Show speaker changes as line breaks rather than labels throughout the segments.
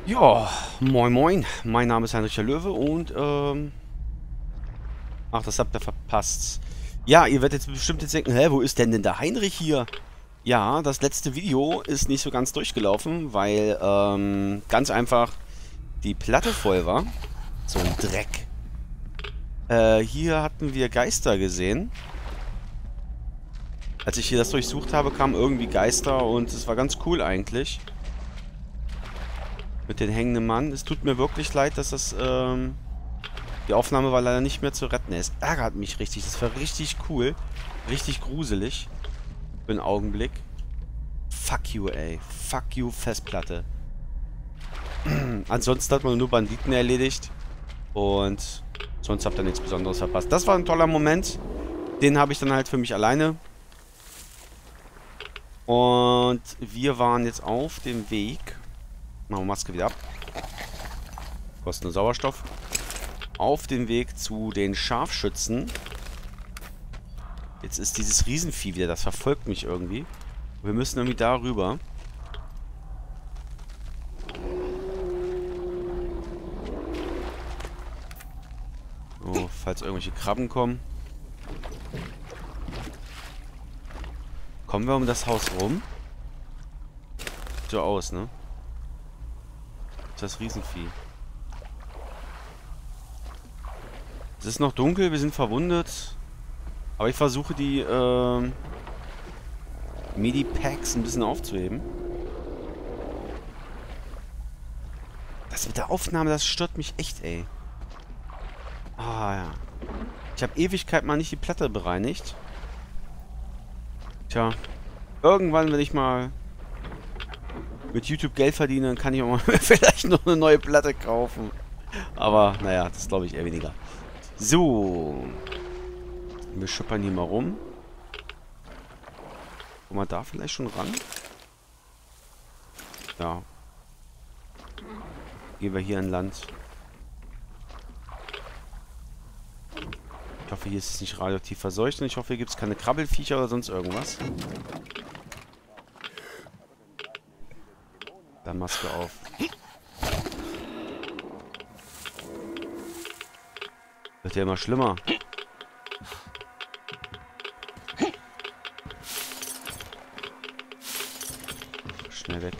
Ja, moin moin. Mein Name ist Heinrich der Löwe und ach, das habt ihr verpasst. Ja, ihr werdet jetzt bestimmt jetzt denken, hä, wo ist denn der Heinrich hier? Ja, das letzte Video ist nicht so ganz durchgelaufen, weil ganz einfach die Platte voll war. So ein Dreck. Hier hatten wir Geister gesehen. Als ich hier das durchsucht habe, kamen irgendwie Geister und es war ganz cool eigentlich. Mit den hängenden Mann. Es tut mir wirklich leid, dass das, die Aufnahme war leider nicht mehr zu retten. Es ärgert mich richtig. Das war richtig cool. Richtig gruselig. Für einen Augenblick. Fuck you, ey. Fuck you, Festplatte. Ansonsten hat man nur Banditen erledigt. Und sonst habt ihr nichts Besonderes verpasst. Das war ein toller Moment. Den habe ich dann halt für mich alleine. Und wir waren jetzt auf dem Weg. Machen wir Maske wieder ab. Kostet nur Sauerstoff. Auf dem Weg zu den Scharfschützen. Jetzt ist dieses Riesenvieh wieder. Das verfolgt mich irgendwie. Wir müssen irgendwie da rüber. Oh, falls irgendwelche Krabben kommen. Kommen wir um das Haus rum? Sieht so aus, ne? Das Riesenvieh. Es ist noch dunkel, wir sind verwundet. Aber ich versuche die Medipacks ein bisschen aufzuheben. Das mit der Aufnahme, das stört mich echt, ey. Ah, ja. Ich habe Ewigkeit mal nicht die Platte bereinigt. Tja. Irgendwann, wenn ich mal mit YouTube Geld verdiene, dann kann ich auch mal vielleicht noch eine neue Platte kaufen. Aber, naja, das glaube ich eher weniger. So. Wir schuppern hier mal rum. Kommen wir da vielleicht schon ran? Ja. Gehen wir hier an Land. Ich hoffe, hier ist es nicht radioaktiv verseucht und ich hoffe, hier gibt es keine Krabbelfiecher oder sonst irgendwas. Dann Maske auf. Wird ja immer schlimmer. Schnell weg.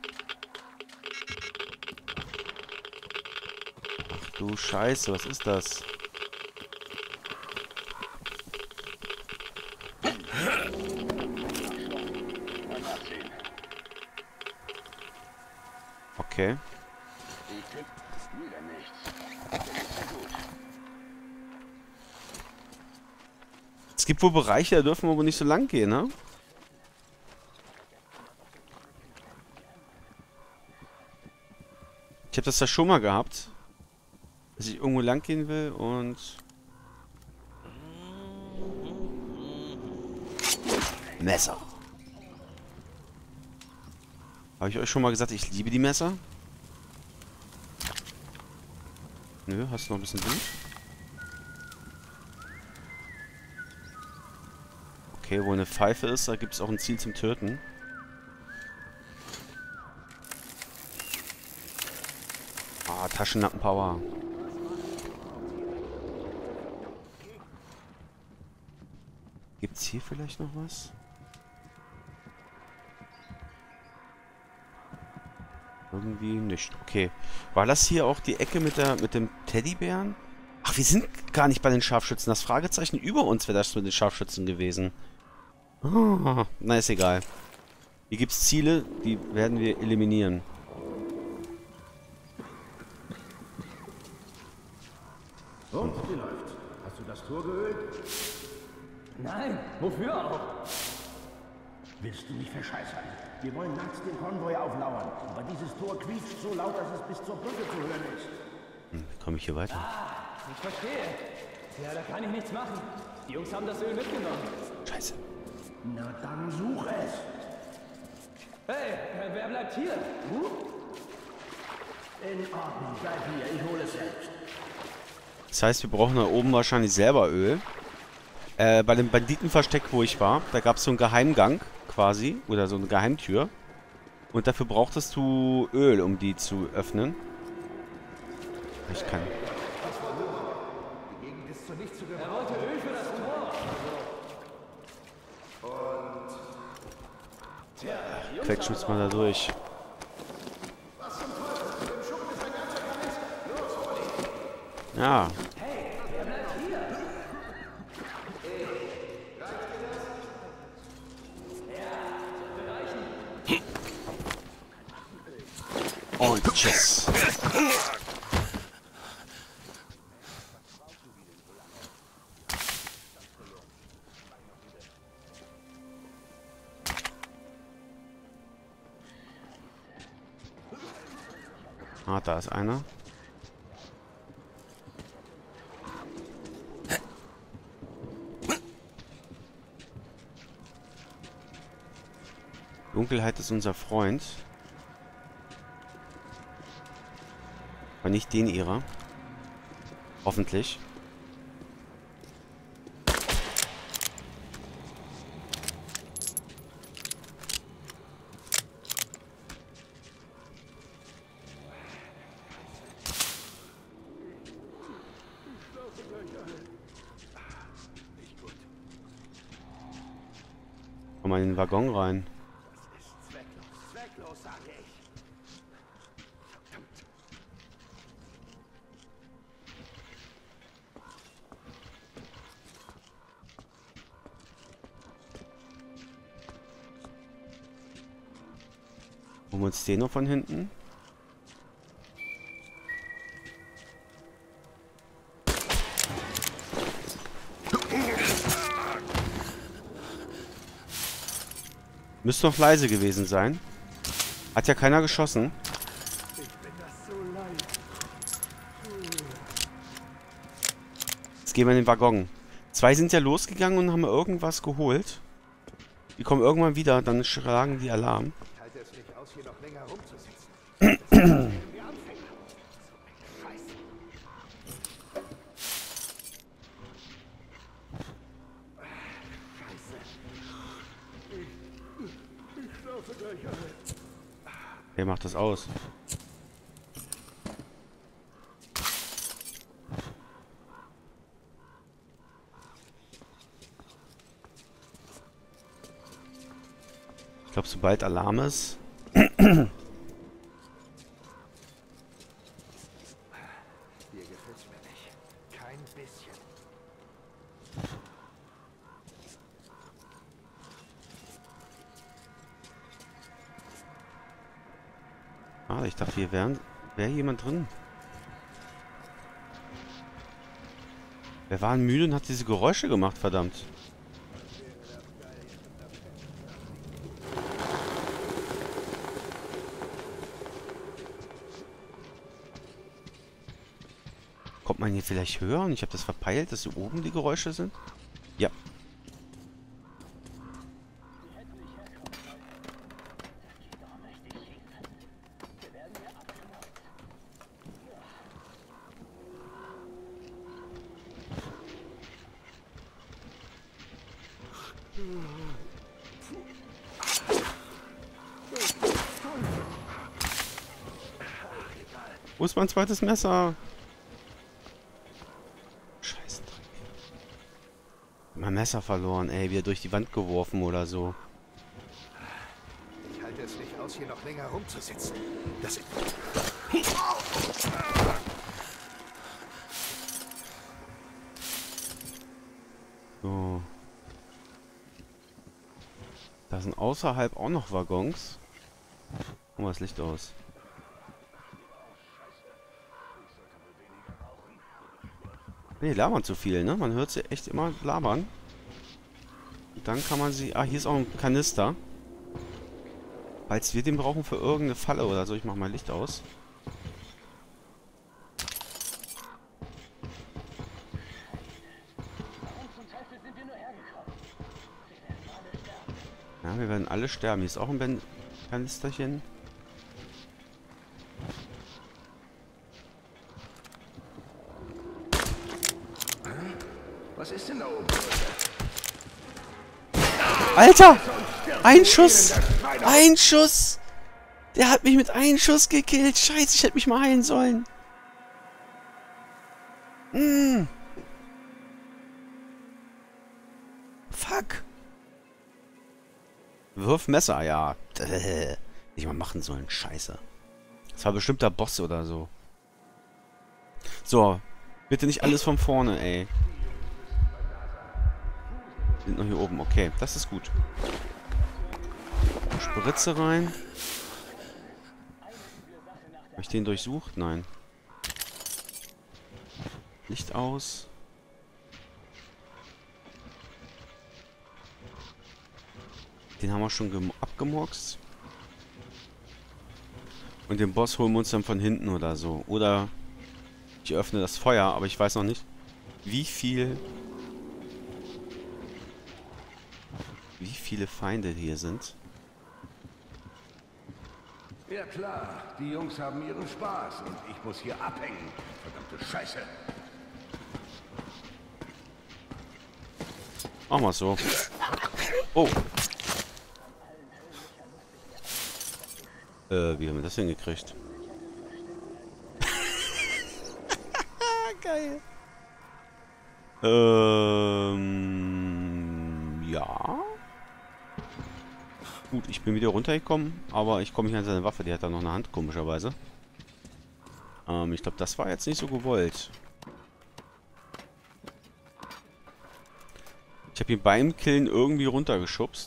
Ach du Scheiße, was ist das? Okay. Es gibt wohl Bereiche, da dürfen wir wohl nicht so lang gehen, ne? Ich habe das ja schon mal gehabt, dass ich irgendwo lang gehen will und... Messer. Habe ich euch schon mal gesagt, ich liebe die Messer? Nö, hast du noch ein bisschen Blut? Okay, wo eine Pfeife ist, da gibt es auch ein Ziel zum Töten. Ah, Taschenlampenpower. Gibt's hier vielleicht noch was? Irgendwie nicht. Okay. War das hier auch die Ecke mit dem Teddybären? Ach, wir sind gar nicht bei den Scharfschützen. Das Fragezeichen über uns wäre das mit den Scharfschützen gewesen. Oh, na, ist egal. Hier gibt es Ziele, die werden wir eliminieren.
Und wie läuft's? Hast du das Tor geölt?
Nein, wofür auch?
Willst du mich verscheißern? Wir wollen nachts den Konvoi auflauern, aber dieses Tor quietscht so laut, dass es bis zur Brücke zu hören ist.
Wie komme ich hier weiter?
Ah, ich verstehe. Ja, da kann ich nichts machen. Die Jungs haben das Öl mitgenommen.
Scheiße.
Na dann such es!
Hey, wer bleibt hier? Du?
In Ordnung, bleib hier, ich hole es selbst.
Das heißt, wir brauchen da oben wahrscheinlich selber Öl. Bei dem Banditenversteck, wo ich war, da gab es so einen Geheimgang quasi. Oder so eine Geheimtür. Und dafür brauchtest du Öl, um die zu öffnen. Ich kann.
Er wollte Öl für das Tor.
Quetschen uns mal da durch. Ja. Und tschüss. Ah, da ist einer. Dunkelheit ist unser Freund. Aber nicht den ihrer. Hoffentlich. Komm mal in den Waggon rein.
Zwecklos, sage ich.
Holen wir uns den noch von hinten. Müsste noch leise gewesen sein. Hat ja keiner geschossen. Jetzt gehen wir in den Waggon. 2 sind ja losgegangen und haben irgendwas geholt. Die kommen irgendwann wieder, dann schlagen die Alarm.
Ich halte es nicht aus, hier noch länger rumzusitzen.
Wer macht das aus? Ich glaube, sobald Alarm ist...
Hier gefällt's mir nicht. Kein bisschen.
Ah, ich dachte, hier wäre jemand drin. Wer war denn müde und hat diese Geräusche gemacht, verdammt? Kommt man hier vielleicht höher und ich habe das verpeilt, dass hier oben die Geräusche sind? Ja. Wo ist mein zweites Messer? Scheiße. Mein Messer verloren, ey. Wieder durch die Wand geworfen oder so.
Ich halte es nicht aus, hier noch länger rumzusitzen. Das ist...
So. Da sind außerhalb auch noch Waggons. Oh, das Licht aus. Ne, labern zu viel, ne? Man hört sie echt immer labern. Und dann kann man sie... Ah, hier ist auch ein Kanister. Falls wir den brauchen für irgendeine Falle oder so. Ich mach mal Licht aus. Ja, wir werden alle sterben. Hier ist auch ein Kanisterchen.
Was ist denn da oben?
Alter! Ein Schuss! Ein Schuss! Der hat mich mit einem Schuss gekillt. Scheiße, ich hätte mich mal heilen sollen. Fuck. Wirf Messer, ja. Nicht mal machen sollen. Scheiße. Das war bestimmt der Boss oder so. So. Bitte nicht alles von vorne, ey. Sind noch hier oben. Okay, das ist gut. Spritze rein. Habe ich den durchsucht? Nein. Licht aus. Den haben wir schon abgemurkst. Und den Boss holen wir uns dann von hinten oder so. Oder ich öffne das Feuer, aber ich weiß noch nicht, wie viele Feinde hier sind.
Ja klar, die Jungs haben ihren Spaß und ich muss hier abhängen. Verdammte Scheiße.
Machen wir so. Oh. Wie haben wir das hingekriegt? Geil. Ja. Gut, ich bin wieder runtergekommen, aber ich komme nicht an seine Waffe, die hat da noch eine Hand, komischerweise. Ich glaube, das war jetzt nicht so gewollt. Ich habe ihn beim Killen irgendwie runtergeschubst.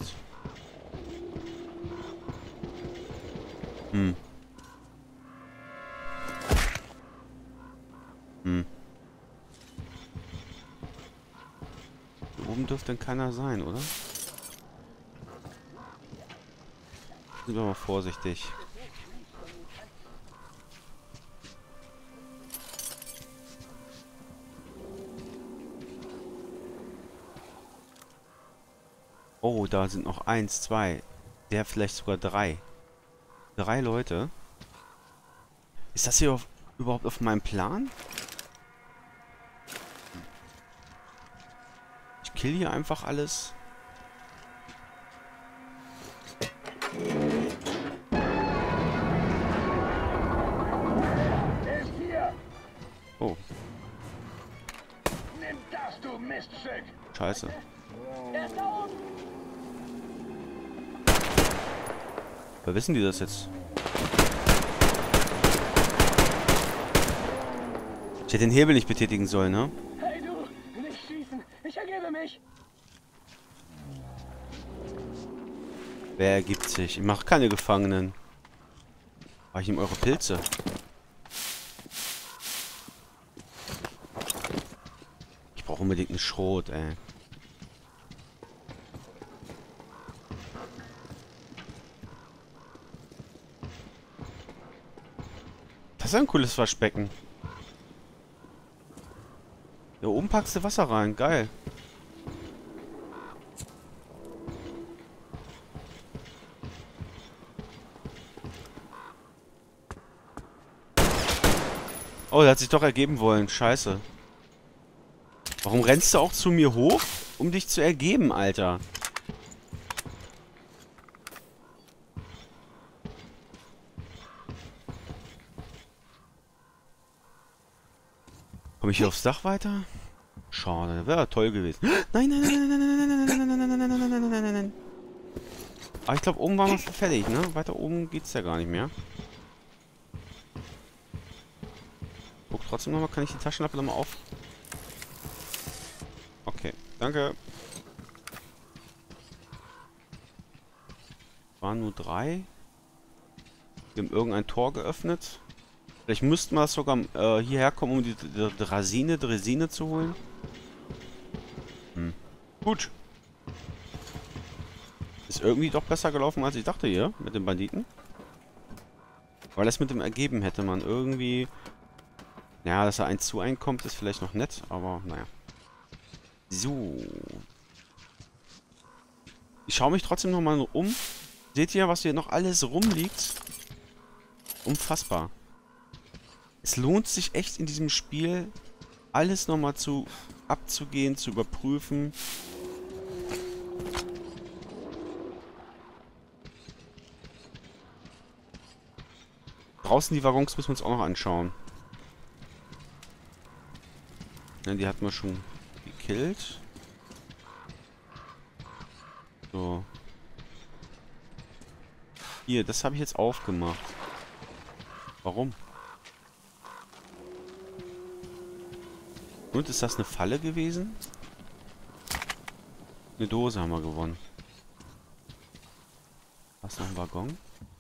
Hier oben dürfte dann keiner sein, oder? Sind wir mal vorsichtig. Oh, da sind noch 1, 2. Der vielleicht sogar 3. 3 Leute. Ist das hier überhaupt auf meinem Plan? Ich kill hier einfach alles. Oh.
Nimm das, du Miststück!
Scheiße. Wer wissen die das jetzt? Ich hätte den Hebel nicht betätigen sollen, ne?
Hey du, nicht schießen. Ich ergebe mich.
Wer ergibt sich? Ich mache keine Gefangenen. War ich ihm eure Pilze? Ich brauche unbedingt einen Schrot, ey. Das ist ein cooles Waschbecken. Da oben packst du Wasser rein. Geil. Oh, der hat sich doch ergeben wollen. Scheiße. Warum rennst du auch zu mir hoch, um dich zu ergeben, Alter? Komme ich hier aufs Dach weiter? Schade, wäre toll gewesen. Nein, nein, nein, nein, nein, nein, nein, nein, nein, nein, nein, nein, nein, nein, nein. Aber ich glaube, oben waren wir fertig, ne? Weiter oben geht's ja gar nicht mehr. Guck trotzdem nochmal, kann ich die Taschenlampe nochmal auf? Okay, danke. Waren nur 3. Wir haben irgendein Tor geöffnet. Vielleicht müssten wir sogar hierher kommen, um die Dresine zu holen. Gut. Ist irgendwie doch besser gelaufen, als ich dachte hier, mit den Banditen. Weil das mit dem Ergeben hätte man irgendwie... Ja, dass er 1 zu 1 kommt, ist vielleicht noch nett, aber naja. So. Ich schaue mich trotzdem nochmal um. Seht ihr, was hier noch alles rumliegt? Unfassbar. Es lohnt sich echt in diesem Spiel, alles nochmal abzugehen, zu überprüfen. Draußen die Waggons müssen wir uns auch noch anschauen. Ja, die hatten wir schon gekillt. So. Hier, das habe ich jetzt aufgemacht. Warum? Und ist das eine Falle gewesen? Eine Dose haben wir gewonnen. Was noch ein Waggon?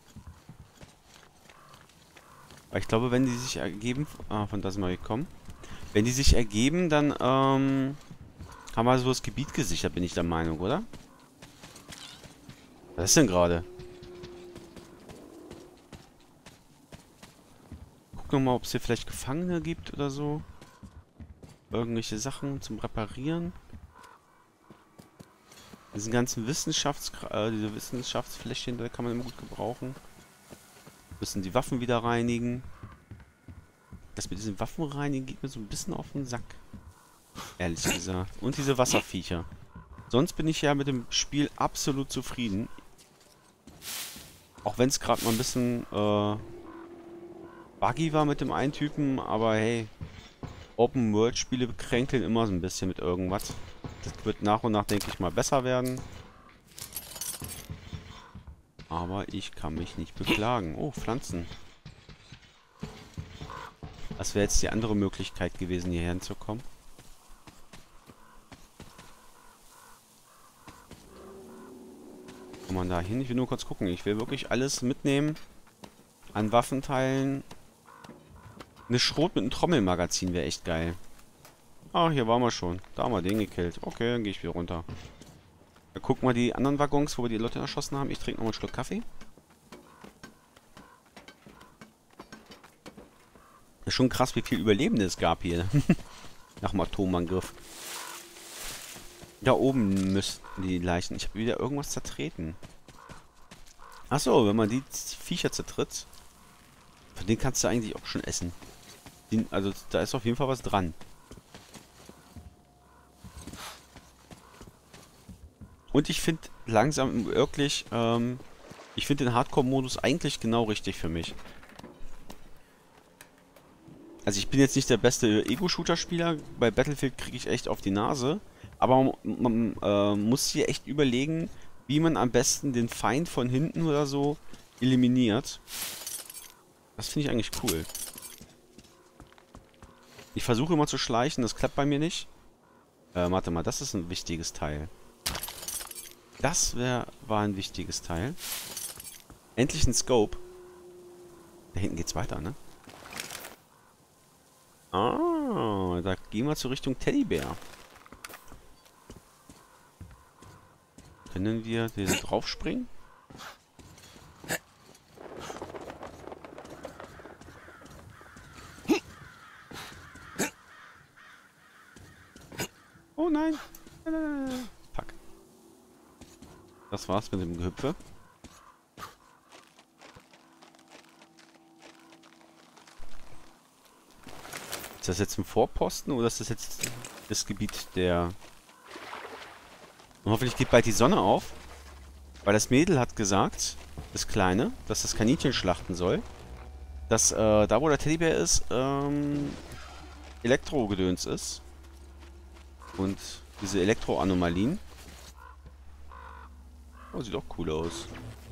Aber ich glaube, wenn die sich ergeben... Ah, von da sind wir gekommen. Wenn die sich ergeben, dann haben wir so das Gebiet gesichert, bin ich der Meinung, oder? Was ist denn gerade? Guck nochmal, ob es hier vielleicht Gefangene gibt oder so. Irgendwelche Sachen zum Reparieren. Diesen ganzen diese Wissenschaftsfläschchen, da kann man immer gut gebrauchen. Müssen die Waffen wieder reinigen. Das mit diesen Waffen reinigen geht mir so ein bisschen auf den Sack. Ehrlich gesagt. Und diese Wasserviecher. Sonst bin ich ja mit dem Spiel absolut zufrieden. Auch wenn es gerade mal ein bisschen buggy war mit dem einen Typen, aber hey, Open-World-Spiele kränkeln immer so ein bisschen mit irgendwas. Das wird nach und nach, denke ich mal, besser werden. Aber ich kann mich nicht beklagen. Oh, Pflanzen. Das wäre jetzt die andere Möglichkeit gewesen, hierher hinzukommen. Kommt man da hin? Ich will nur kurz gucken. Ich will wirklich alles mitnehmen. An Waffenteilen. Eine Schrot mit einem Trommelmagazin wäre echt geil. Ah, hier waren wir schon. Da haben wir den gekillt. Okay, dann gehe ich wieder runter. Dann gucken wir die anderen Waggons, wo wir die Leute erschossen haben. Ich trinke noch einen Schluck Kaffee. Das ist schon krass, wie viel Überlebende es gab hier. Nach dem Atomangriff. Da oben müssten die Leichen. Ich habe wieder irgendwas zertreten. Achso, wenn man die Viecher zertritt, von denen kannst du eigentlich auch schon essen. Also da ist auf jeden Fall was dran. Und ich finde langsam wirklich, ich finde den Hardcore-Modus eigentlich genau richtig für mich. Also ich bin jetzt nicht der beste Ego-Shooter-Spieler. Bei Battlefield kriege ich echt auf die Nase. Aber man muss hier echt überlegen, wie man am besten den Feind von hinten oder so eliminiert. Das finde ich eigentlich cool. Ich versuche immer zu schleichen, das klappt bei mir nicht. Warte mal, das ist ein wichtiges Teil. Das war ein wichtiges Teil. Endlich ein Scope. Da hinten geht's weiter, ne? Ah, da gehen wir zur Richtung Teddybär. Können wir den draufspringen? Oh nein! Fuck. Das war's mit dem Gehüpfe. Ist das jetzt ein Vorposten oder ist das jetzt das Gebiet der... Und hoffentlich geht bald die Sonne auf. Weil das Mädel hat gesagt, das Kleine, dass das Kaninchen schlachten soll. Dass da wo der Teddybär ist, Elektro-Gedöns ist. Und diese Elektro-Anomalien. Oh, sieht auch cool aus.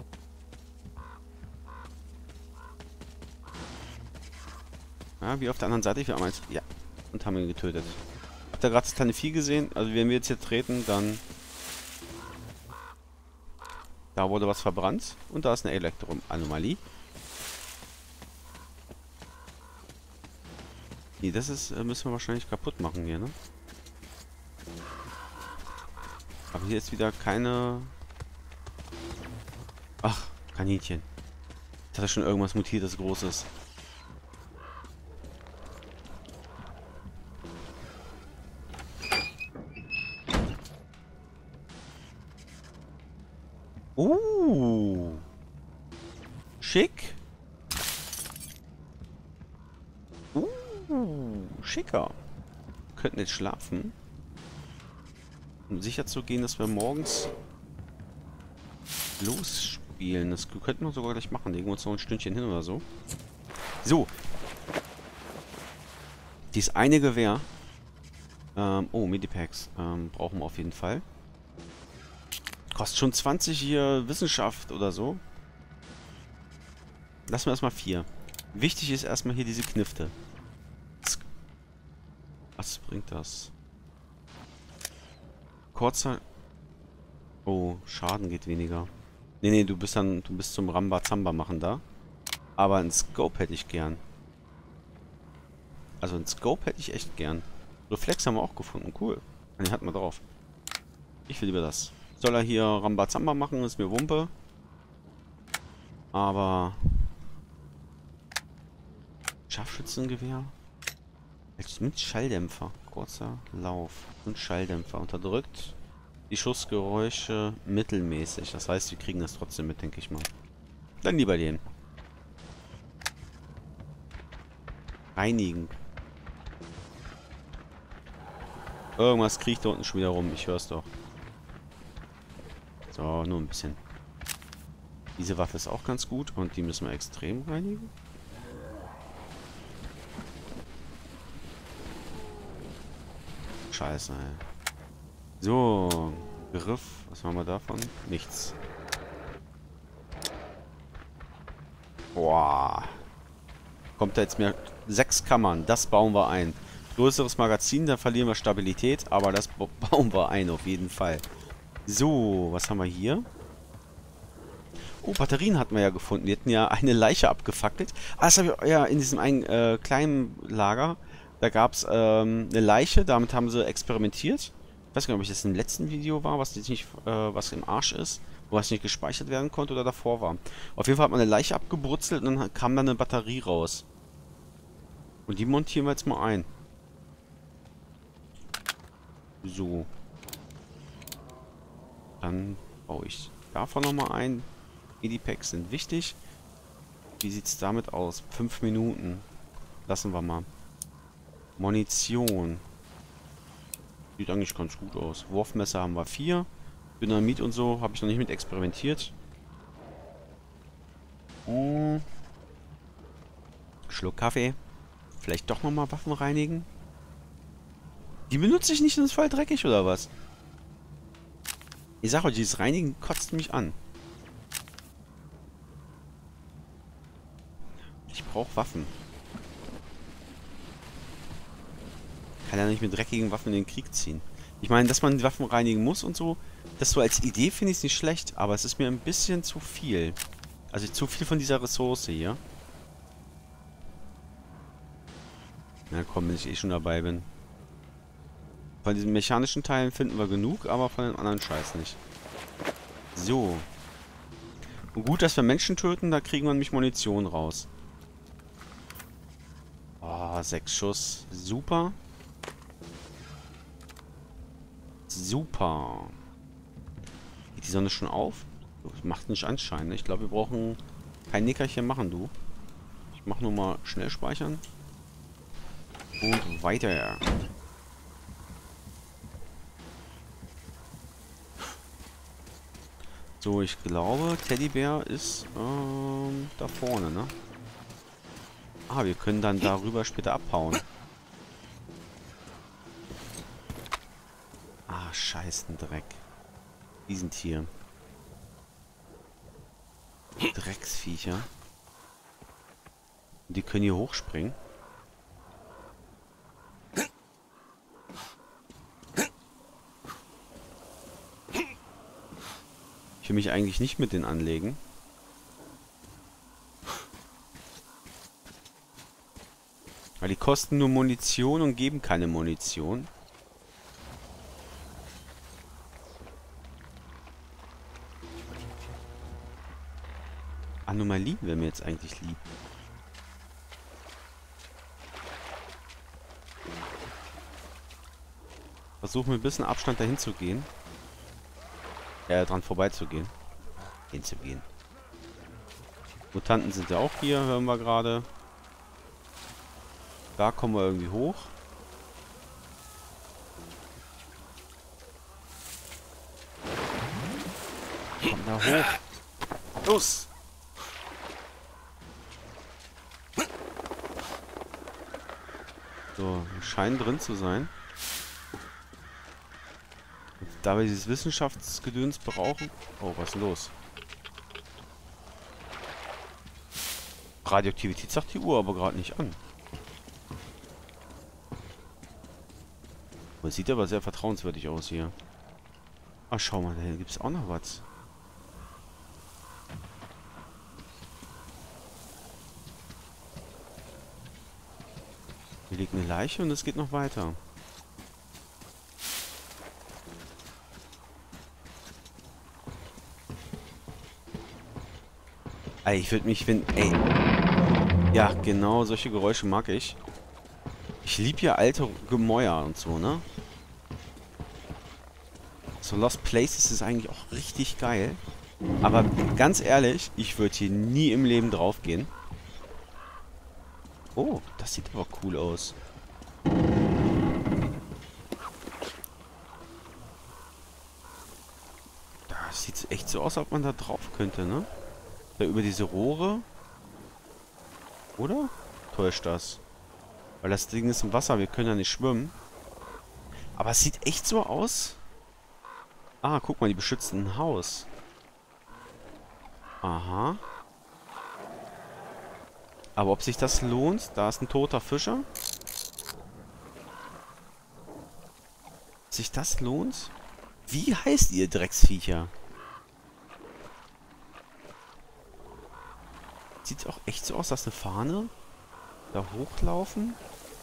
Ja, wie auf der anderen Seite. Wir haben eins. Ja. Und haben ihn getötet. Habt ihr gerade das kleine Vieh gesehen? Also wenn wir jetzt hier treten, dann... Da wurde was verbrannt. Und da ist eine Elektro-Anomalie. Nee, das ist, müssen wir wahrscheinlich kaputt machen hier, ne? Aber hier ist wieder keine... Ach, Kaninchen. Jetzt hat er schon irgendwas Mutiertes Großes. Schick. Schicker. Wir könnten jetzt schlafen. Um sicher zu gehen, dass wir morgens losspielen. Das könnten wir sogar gleich machen. Legen wir uns noch ein Stündchen hin oder so. So. Dies eine Gewehr. Oh, Medipacks. Brauchen wir auf jeden Fall. Kostet schon 20 hier Wissenschaft oder so. Lassen wir erstmal 4. Wichtig ist erstmal hier diese Knifte. Was bringt das? Kurzer... Oh, Schaden geht weniger. Nee, du bist zum Rambazamba machen da. Aber ein Scope hätte ich gern. Also ein Scope hätte ich echt gern. Reflex haben wir auch gefunden. Cool. Den hatten wir drauf. Ich will lieber das. Soll er hier Rambazamba machen? Ist mir Wumpe. Aber... Scharfschützengewehr? Mit Schalldämpfer. Kurzer Lauf. Und Schalldämpfer. Unterdrückt die Schussgeräusche mittelmäßig. Das heißt, wir kriegen das trotzdem mit, denke ich mal. Dann lieber den. Reinigen. Irgendwas kriecht da unten schon wieder rum. Ich höre es doch. So, nur ein bisschen. Diese Waffe ist auch ganz gut. Und die müssen wir extrem reinigen. Scheiße, ey. So, Griff. Was haben wir davon? Nichts. Boah. Kommt da jetzt mehr... 6 Kammern. Das bauen wir ein. Größeres Magazin, da verlieren wir Stabilität. Aber das bauen wir ein, auf jeden Fall. So, was haben wir hier? Oh, Batterien hatten wir ja gefunden. Wir hatten ja eine Leiche abgefackelt. Ah, das habe ich ja in diesem einen kleinen Lager. Da gab es eine Leiche. Damit haben sie experimentiert. Ich weiß gar nicht, ob das im letzten Video war, was jetzt nicht, was im Arsch ist, wo es nicht gespeichert werden konnte oder davor war. Auf jeden Fall hat man eine Leiche abgebrutzelt und dann kam dann eine Batterie raus. Und die montieren wir jetzt mal ein. So. Dann baue ich davon nochmal ein. Medipacks sind wichtig. Wie sieht es damit aus? 5 Minuten. Lassen wir mal. Munition. Sieht eigentlich ganz gut aus. Wurfmesser haben wir 4. Dynamit und so habe ich noch nicht mit experimentiert. Schluck Kaffee. Vielleicht doch nochmal Waffen reinigen. Die benutze ich nicht, das ist voll dreckig oder was? Ich sag euch, dieses Reinigen kotzt mich an. Ich brauche Waffen. Kann ja nicht mit dreckigen Waffen in den Krieg ziehen. Ich meine, dass man die Waffen reinigen muss und so, das so als Idee finde ich nicht schlecht, aber es ist mir ein bisschen zu viel. Also zu viel von dieser Ressource hier. Na komm, wenn ich eh schon dabei bin. Von diesen mechanischen Teilen finden wir genug, aber von den anderen Scheiß nicht. So. Und gut, dass wir Menschen töten, da kriegen wir nämlich Munition raus. Oh, 6 Schuss. Super. Super. Geht die Sonne schon auf? Das macht nicht Anschein, ne? Ich glaube, wir brauchen kein Nickerchen machen, du. Ich mache nur mal schnell speichern. Und weiter. So, ich glaube, Teddybär ist da vorne, ne? Ah, wir können dann darüber später abhauen. Ah, scheiß ein Dreck. Die sind hier. Drecksviecher. Die können hier hochspringen. Ich will mich eigentlich nicht mit denen anlegen. Weil die kosten nur Munition und geben keine Munition. Anomalien wäre mir jetzt eigentlich lieb. Versuchen wir ein bisschen Abstand dahin zu gehen. Dran vorbeizugehen. Hinzugehen. Mutanten sind ja auch hier, hören wir gerade. Da kommen wir irgendwie hoch. Komm da hoch. Los! So, scheinen drin zu sein. Und da wir dieses Wissenschaftsgedöns brauchen... Oh, was ist denn los? Radioaktivität sagt die Uhr aber gerade nicht an. Das sieht aber sehr vertrauenswürdig aus hier. Ach, schau mal, da gibt es auch noch was. Hier liegt eine Leiche und es geht noch weiter. Ey, ich würde mich, wenn... Ey. Ja, genau, solche Geräusche mag ich. Ich liebe ja alte Gemäuer und so, ne? So Lost Places ist eigentlich auch richtig geil. Aber ganz ehrlich, ich würde hier nie im Leben drauf gehen. Oh, das sieht aber cool aus. Das sieht echt so aus, als ob man da drauf könnte, ne? Da über diese Rohre. Oder? Täuscht das? Weil das Ding ist im Wasser, wir können ja nicht schwimmen. Aber es sieht echt so aus. Ah, guck mal, die beschützen ein Haus. Aha. Aber ob sich das lohnt? Da ist ein toter Fischer. Ob sich das lohnt? Wie heißt ihr Drecksviecher? Sieht auch echt so aus, dass eine Fahne da hochlaufen.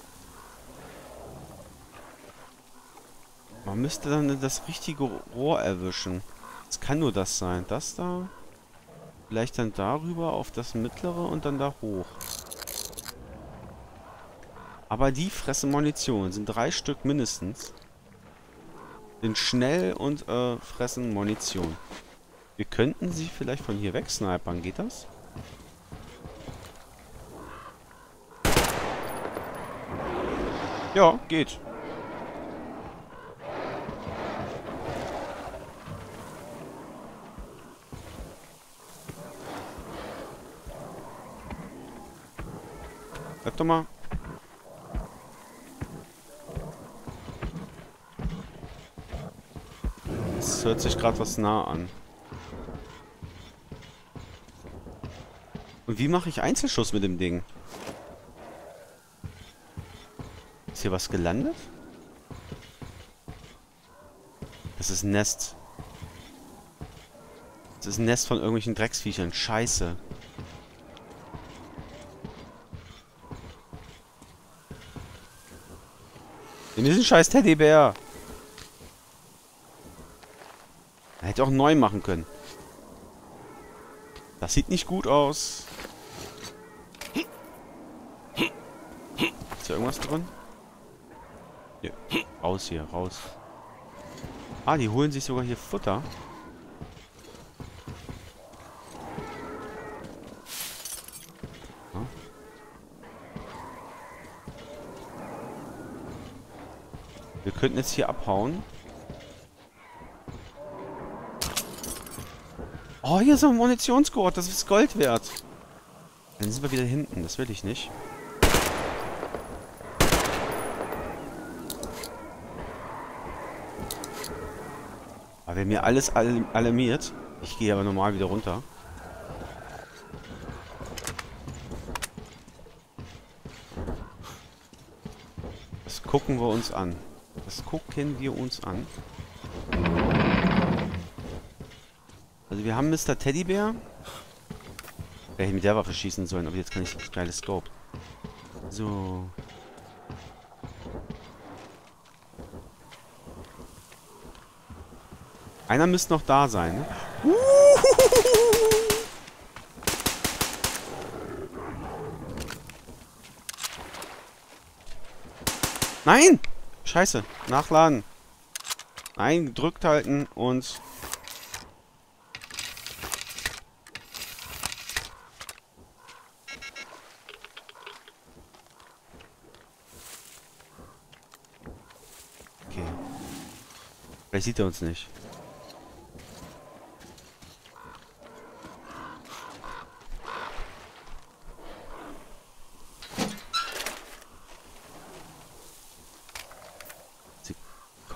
Man müsste dann das richtige Rohr erwischen. Es kann nur das sein. Das da. Vielleicht dann darüber auf das mittlere und dann da hoch. Aber die fressen Munition. Sind 3 Stück mindestens. Sind schnell und fressen Munition. Wir könnten sie vielleicht von hier wegsnipern. Geht das? Ja, geht. Bleib doch mal. Es hört sich gerade was nah an. Und wie mache ich Einzelschuss mit dem Ding? Ist hier was gelandet? Das ist ein Nest. Das ist ein Nest von irgendwelchen Drecksviechern. Scheiße. Nimm diesen scheiß Teddybär. Er hätte auch einen neuen machen können. Das sieht nicht gut aus. Ist hier irgendwas drin? Ja. Raus hier, raus. Ah, die holen sich sogar hier Futter. Ja. Wir könnten jetzt hier abhauen. Oh, hier ist ein Munitionsgurt. Das ist Gold wert. Dann sind wir wieder hinten. Das will ich nicht. Aber wenn mir alles alarmiert. Ich gehe aber normal wieder runter. Das gucken wir uns an. Das gucken wir uns an. Also wir haben Mr. Teddybär. Wäre ich mit der Waffe schießen sollen, aber jetzt kann ich das geile Scope. So. Einer müsste noch da sein, ne? Nein! Scheiße. Nachladen. Nein, gedrückt halten und... Okay. Vielleicht sieht er uns nicht.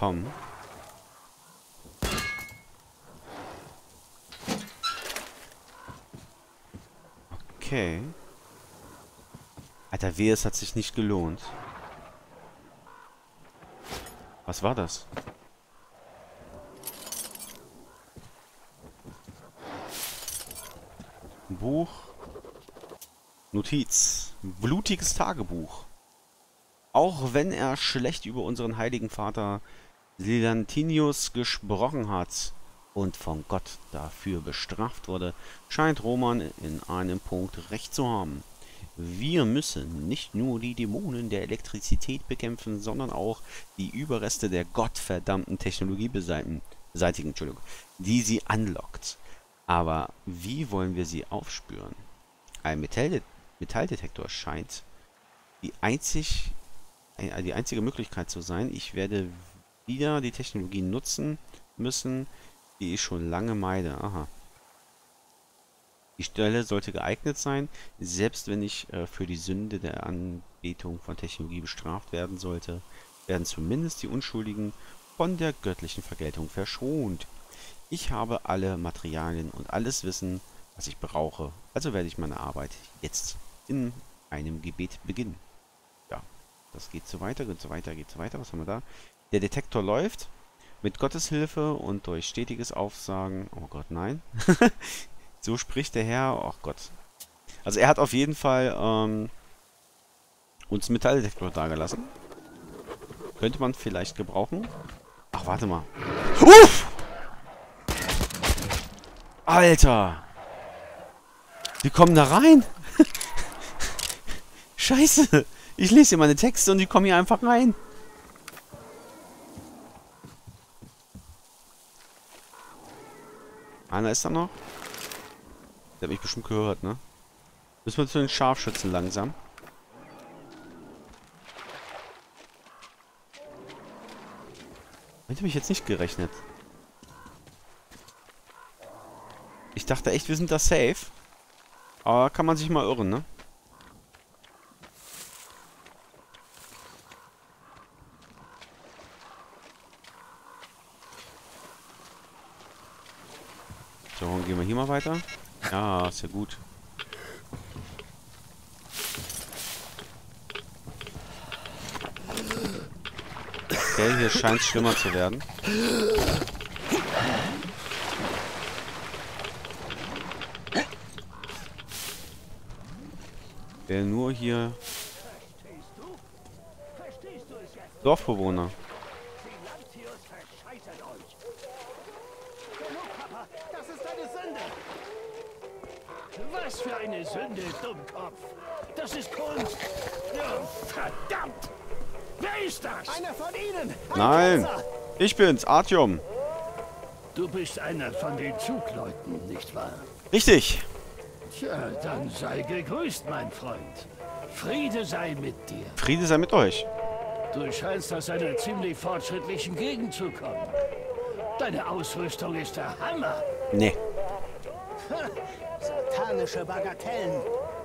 bekommen. Okay. Alter, wehe, es hat sich nicht gelohnt. Was war das? Ein Buch. Notiz. Blutiges Tagebuch. Auch wenn er schlecht über unseren heiligen Vater Silantinius gesprochen hat und von Gott dafür bestraft wurde, scheint Roman in einem Punkt recht zu haben. Wir müssen nicht nur die Dämonen der Elektrizität bekämpfen, sondern auch die Überreste der gottverdammten Technologie beseitigen, die sie anlockt. Aber wie wollen wir sie aufspüren? Ein Metalldetektor scheint die einzige Möglichkeit zu sein. Ich werde wieder die Technologie nutzen müssen, die ich schon lange meide. Aha. Die Stelle sollte geeignet sein, selbst wenn ich für die Sünde der Anbetung von Technologie bestraft werden sollte, werden zumindest die Unschuldigen von der göttlichen Vergeltung verschont. Ich habe alle Materialien und alles Wissen, was ich brauche, also werde ich meine Arbeit jetzt in einem Gebet beginnen. Ja, das geht so weiter, geht so weiter, geht so weiter. Was haben wir da? Der Detektor läuft mit Gottes Hilfe und durch stetiges Aufsagen. Oh Gott, nein. So spricht der Herr. Oh Gott. Also er hat auf jeden Fall uns Metalldetektor dagelassen. Könnte man vielleicht gebrauchen. Ach, warte mal. Uff! Alter! Die kommen da rein! Scheiße! Ich lese hier meine Texte und die kommen hier einfach rein. Einer ist da noch. Der hat mich bestimmt gehört, ne? Müssen wir zu den Scharfschützen langsam. Hätte mich jetzt nicht gerechnet. Ich dachte echt, wir sind da safe. Aber kann man sich mal irren, ne? So, gehen wir hier mal weiter. Ja, ist ja gut. Okay, hier scheint es schlimmer zu werden. Wer nur hier... Dorfbewohner.
Das ist eine Sünde! Was für eine Sünde, Dummkopf! Das ist Kunst! Ja, verdammt! Wer ist das? Einer von Ihnen!
Nein! Ich bin's, Artyom!
Du bist einer von den Zugleuten, nicht wahr?
Richtig!
Tja, dann sei gegrüßt, mein Freund. Friede sei mit dir.
Friede sei mit euch.
Du scheinst aus einer ziemlich fortschrittlichen Gegend zu kommen. Deine Ausrüstung ist der Hammer.
Nee.
Satanische Bagatellen.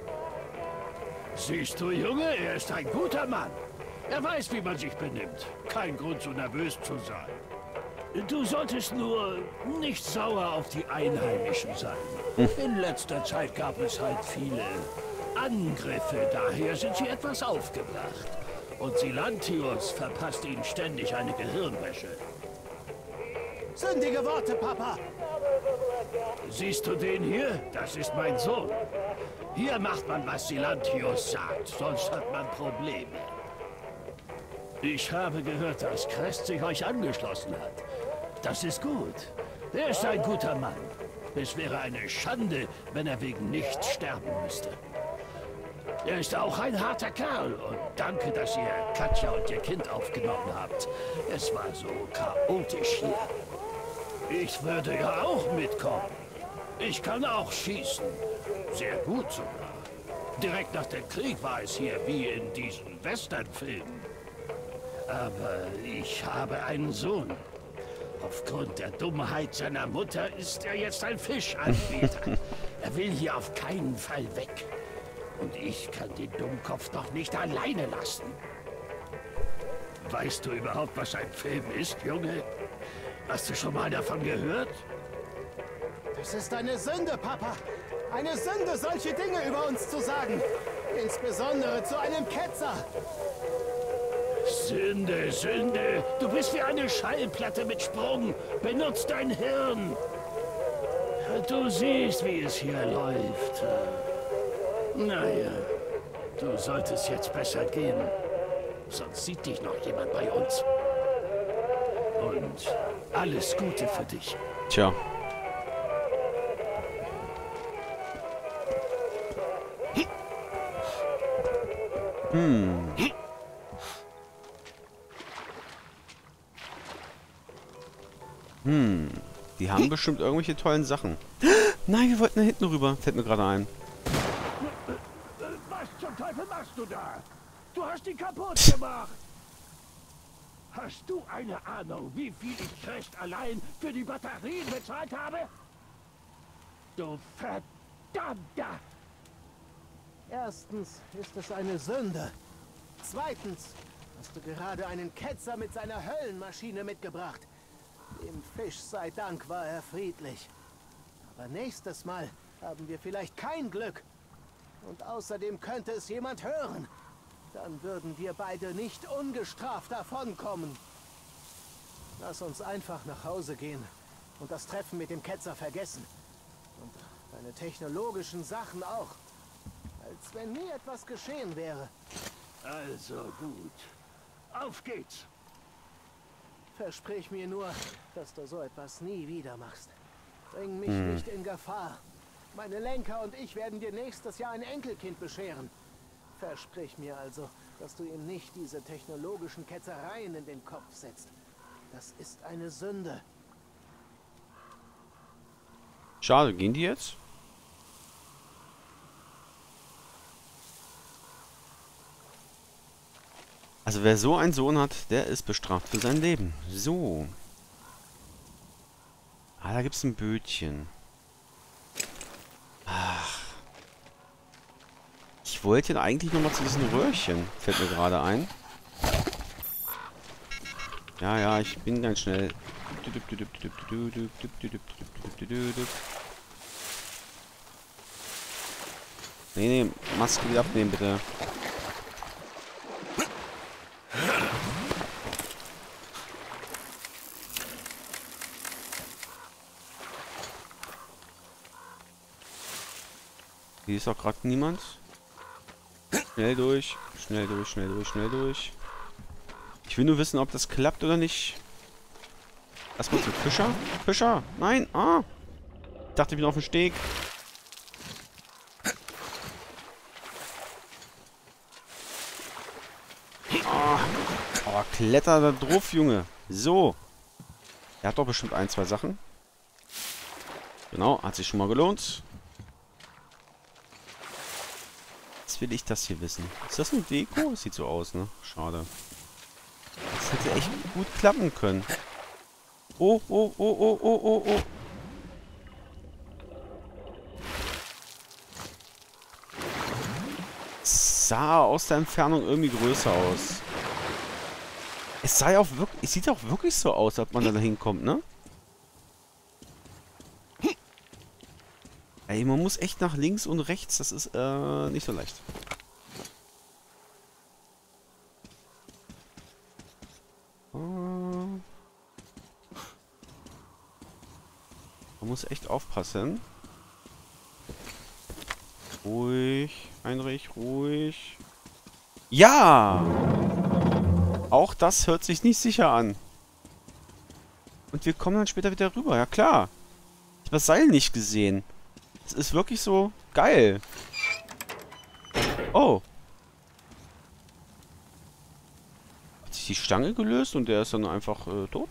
Siehst du, Junge, er ist ein guter Mann. Er weiß, wie man sich benimmt. Kein Grund, so nervös zu sein. Du solltest nur nicht sauer auf die Einheimischen sein. In letzter Zeit gab es halt viele Angriffe, daher sind sie etwas aufgebracht. Und Silantius verpasst ihnen ständig eine Gehirnwäsche. Sündige Worte, Papa! Siehst du den hier? Das ist mein Sohn. Hier macht man, was Silantius sagt, sonst hat man Probleme. Ich habe gehört, dass Crest sich euch angeschlossen hat. Das ist gut. Er ist ein guter Mann. Es wäre eine Schande, wenn er wegen nichts sterben müsste. Er ist auch ein harter Kerl und danke, dass ihr Katja und ihr Kind aufgenommen habt. Es war so chaotisch hier. Ich würde ja auch mitkommen. Ich kann auch schießen. Sehr gut sogar. Direkt nach dem Krieg war es hier wie in diesen Westernfilmen. Aber ich habe einen Sohn. Aufgrund der Dummheit seiner Mutter ist er jetzt ein Fischanbieter. Er will hier auf keinen Fall weg. Und ich kann den Dummkopf doch nicht alleine lassen. Weißt du überhaupt, was ein Film ist, Junge? Hast du schon mal davon gehört?
Es ist eine Sünde, Papa. Eine Sünde, solche Dinge über uns zu sagen. Insbesondere zu einem Ketzer.
Sünde, Sünde. Du bist wie eine Schallplatte mit Sprung. Benutz dein Hirn. Du siehst, wie es hier läuft. Naja, du solltest jetzt besser gehen. Sonst sieht dich noch jemand bei uns. Und alles Gute für dich.
Tja. Die haben bestimmt irgendwelche tollen Sachen. Nein, wir wollten da hinten rüber. Fällt mir gerade ein.
Was zum Teufel machst du da? Du hast ihn kaputt gemacht. Hast du eine Ahnung, wie viel ich Crest allein für die Batterien bezahlt habe? Du verdammter!
Erstens ist es eine Sünde. Zweitens hast du gerade einen Ketzer mit seiner Höllenmaschine mitgebracht. Dem Fisch sei Dank war er friedlich. Aber nächstes Mal haben wir vielleicht kein Glück. Und außerdem könnte es jemand hören. Dann würden wir beide nicht ungestraft davonkommen. Lass uns einfach nach Hause gehen und das Treffen mit dem Ketzer vergessen. Und deine technologischen Sachen auch. Als wenn nie etwas geschehen wäre.
Also gut. Auf geht's.
Versprich mir nur, dass du so etwas nie wieder machst. Bring mich nicht in Gefahr. Meine Lenker und ich werden dir nächstes Jahr ein Enkelkind bescheren. Versprich mir also, dass du ihm nicht diese technologischen Ketzereien in den Kopf setzt. Das ist eine Sünde.
Schade, gehen die jetzt? Also wer so einen Sohn hat, der ist bestraft für sein Leben. So. Ah, da gibt es ein Bötchen. Ach. Ich wollte ja eigentlich nochmal zu diesen Röhrchen. Fällt mir gerade ein. Ja, ja, ich bin ganz schnell. Nee, Maske wieder abnehmen, bitte. Hier ist auch gerade niemand. Schnell durch, schnell durch, schnell durch, schnell durch. Ich will nur wissen, ob das klappt oder nicht. Erstmal zum Fischer. Fischer! Nein! Ah! Ich dachte, ich bin auf dem Steg. Oh, kletter da drauf, Junge. So. Er hat doch bestimmt ein, zwei Sachen. Genau, hat sich schon mal gelohnt. Jetzt will ich das hier wissen. Ist das eine Deko? Sieht so aus, ne? Schade. Das hätte echt gut klappen können. Oh, oh, oh, oh, oh, oh, oh. Sah aus der Entfernung irgendwie größer aus. Es sah ja auch wirklich, es sieht auch wirklich so aus, als man da hinkommt, ne? Ey, man muss echt nach links und rechts, das ist nicht so leicht. Man muss echt aufpassen. Ruhig, Heinrich, ruhig. Ja! Auch das hört sich nicht sicher an. Und wir kommen dann später wieder rüber, ja klar. Ich habe das Seil nicht gesehen. Es ist wirklich so geil. Oh. Hat sich die Stange gelöst und der ist dann einfach tot?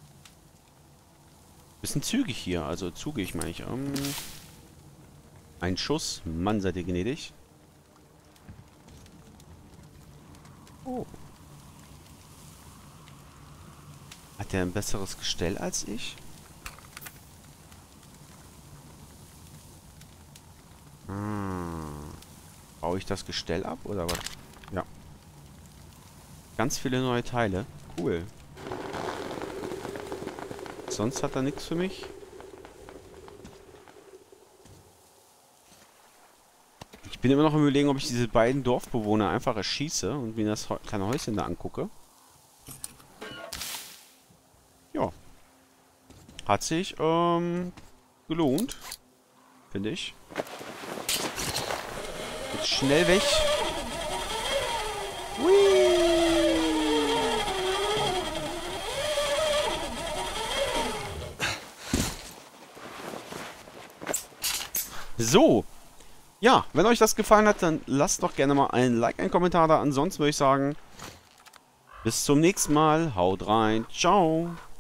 Bisschen zügig hier, also zugig meine ich. Ein Schuss, Mann, seid ihr gnädig. Oh. Hat der ein besseres Gestell als ich? Baue ich das Gestell ab oder was? Ja. Ganz viele neue Teile. Cool. Sonst hat er nichts für mich. Ich bin immer noch im Überlegen, ob ich diese beiden Dorfbewohner einfach erschieße und mir das kleine Häuschen da angucke. Ja. Hat sich, gelohnt. Finde ich. Jetzt schnell weg. So. Ja, wenn euch das gefallen hat, dann lasst doch gerne mal ein Like, einen Kommentar da. Ansonsten würde ich sagen, bis zum nächsten Mal. Haut rein. Ciao.